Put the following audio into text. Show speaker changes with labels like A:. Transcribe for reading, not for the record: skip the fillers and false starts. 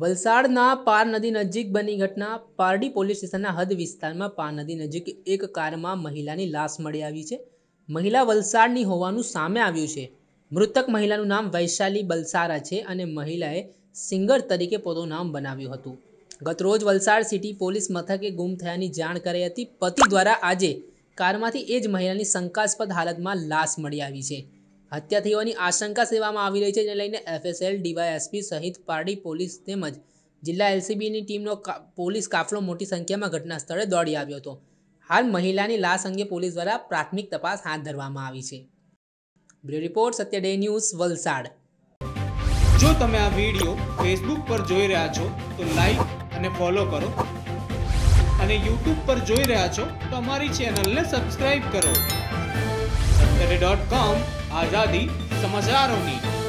A: વલસાડના પાર નદી નજીક બની ઘટના। પારડી પોલીસ સ્ટેશનના હદ વિસ્તારમાં પાર નદી નજીક એક કારમાં મહિલાની લાશ મળી આવી છે। મહિલા વલસાડની હોવાનું સામે આવ્યું છે। મૃતક મહિલાનું નામ વૈશાલી બલસારા છે અને મહિલાએ સિંગર તરીકે પોતાનું નામ બનાવ્યું હતું। ગતરોજ વલસાડ સિટી પોલીસ મથકે ગુમ થયાની જાણ કરાઈ હતી। પતિ દ્વારા આજે કારમાંથી એ જ મહિલાની શંકાસ્પદ હાલતમાં લાશ મળી આવી છે। હત્યા થવાની આશંકા સેવામાં આવી રહી છે, જેને લઈને FSL ડીવાયએસપી સહિત પારડી પોલીસ તેમજ જિલ્લા LCBની ટીમનો પોલીસ કાફલો મોટી સંખ્યામાં ઘટના સ્થળે દોડી આવ્યો હતો। હાલ મહિલાની લાશ અંગે પોલીસ દ્વારા પ્રાથમિક તપાસ હાથ ધરવામાં આવી છે। Bureau report Satya Day News Valsad.
B: જો તમે આ વિડિયો ફેસબુક પર જોઈ રહ્યા છો તો લાઈક અને ફોલો કરો અને YouTube પર જોઈ રહ્યા છો તો અમારી ચેનલને સબસ્ક્રાઇબ કરો। satyday.com આઝાદી સમાચારોની।